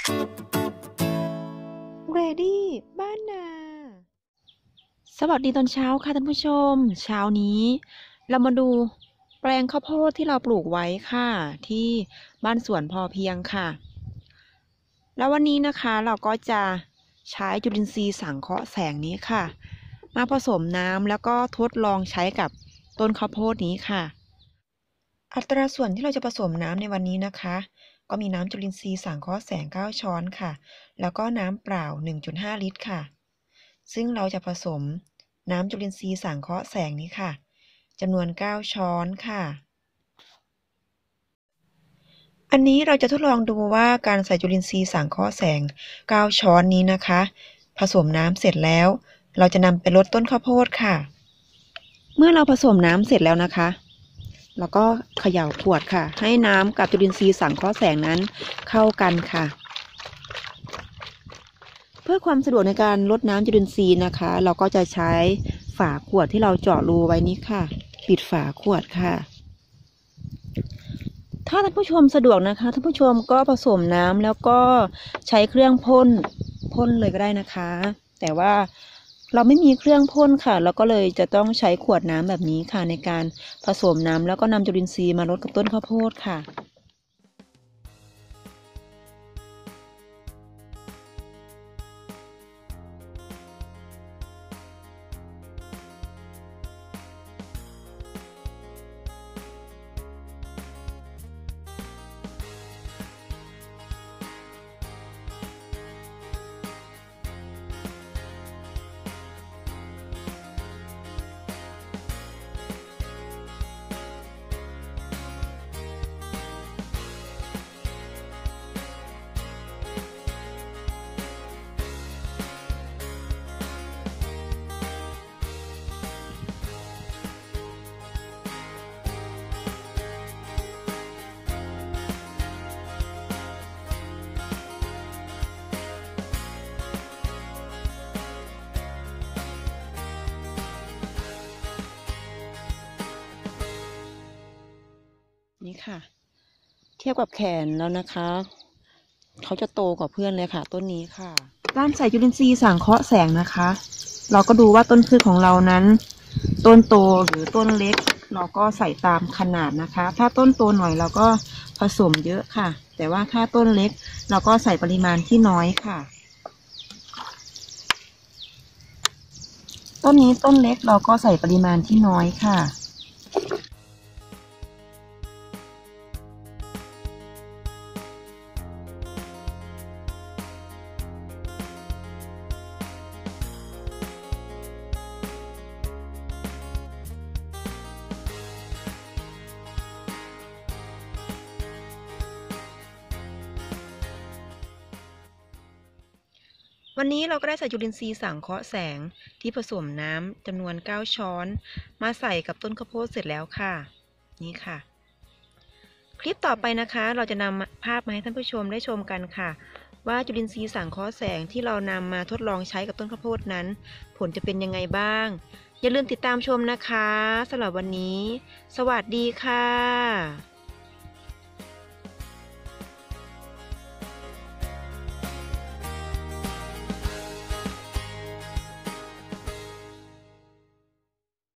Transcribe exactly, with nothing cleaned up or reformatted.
เรดี้บ้านนา สวัสดีตอนเช้าค่ะท่านผู้ชม เช้านี้เรามาดูแปลงข้าวโพดที่เราปลูกไว้ค่ะที่บ้านสวนพอเพียงค่ะ แล้ววันนี้นะคะเราก็จะใช้จุลินทรีย์สังเคราะห์แสงนี้ค่ะมาผสมน้ำแล้วก็ทดลองใช้กับต้นข้าวโพดนี้ค่ะ อัตราส่วนที่เราจะผสมน้ำในวันนี้นะคะก็มีน้ำจุลินทรีย์สังเคราะห์แสงเก้าช้อนค่ะแล้วก็น้ำเปล่า หนึ่งจุดห้า ลิตรค่ะซึ่งเราจะผสมน้ำจุลินทรีย์สังเคราะห์แสงนี้ค่ะจำนวนเก้าช้อนค่ะอันนี้เราจะทดลองดูว่าการใส่จุลินทรีย์สังเคราะห์แสงเก้าช้อนนี้นะคะผสมน้ำเสร็จแล้วเราจะนำไปรดต้นข้าวโพดค่ะเมื่อเราผสมน้ำเสร็จแล้วนะคะแล้วก็เขย่าขวดค่ะให้น้ำกับจุลินทรีย์สังเคราะห์แสงนั้นเข้ากันค่ะเพื่อความสะดวกในการรดน้ำจุลินทรีย์นะคะเราก็จะใช้ฝาขวดที่เราเจาะรูไว้นี้ค่ะปิดฝาขวดค่ะถ้าท่านผู้ชมสะดวกนะคะท่านผู้ชมก็ผสมน้ำแล้วก็ใช้เครื่องพ่นพ่นเลยก็ได้นะคะแต่ว่าเราไม่มีเครื่องพ่นค่ะเราก็เลยจะต้องใช้ขวดน้ำแบบนี้ค่ะในการผสมน้ำแล้วก็นำจุลินทรีย์มารดกับต้นข้าวโพดค่ะนี่ค่ะเทียบกับแขนแล้วนะคะเขาจะโตกว่าเพื่อนเลยค่ะต้นนี้ค่ะการใส่จุลินทรีย์สังเคราะห์แสงนะคะเราก็ดูว่าต้นพืชของเรานั้นต้นโตหรือต้นเล็กเราก็ใส่ตามขนาดนะคะถ้าต้นโตหน่อยเราก็ผสมเยอะค่ะแต่ว่าถ้าต้นเล็กเราก็ใส่ปริมาณที่น้อยค่ะต้นนี้ต้นเล็กเราก็ใส่ปริมาณที่น้อยค่ะวันนี้เราก็ได้ใส่จุลินทรีย์สังเคราะห์แสงที่ผสมน้ำจำนวนเก้าช้อนมาใส่กับต้นข้าวโพดเสร็จแล้วค่ะนี่ค่ะคลิปต่อไปนะคะเราจะนำภาพมาให้ท่านผู้ชมได้ชมกันค่ะว่าจุลินทรีย์สังเคราะห์แสงที่เรานำมาทดลองใช้กับต้นข้าวโพดนั้นผลจะเป็นยังไงบ้างอย่าลืมติดตามชมนะคะสำหรับวันนี้สวัสดีค่ะ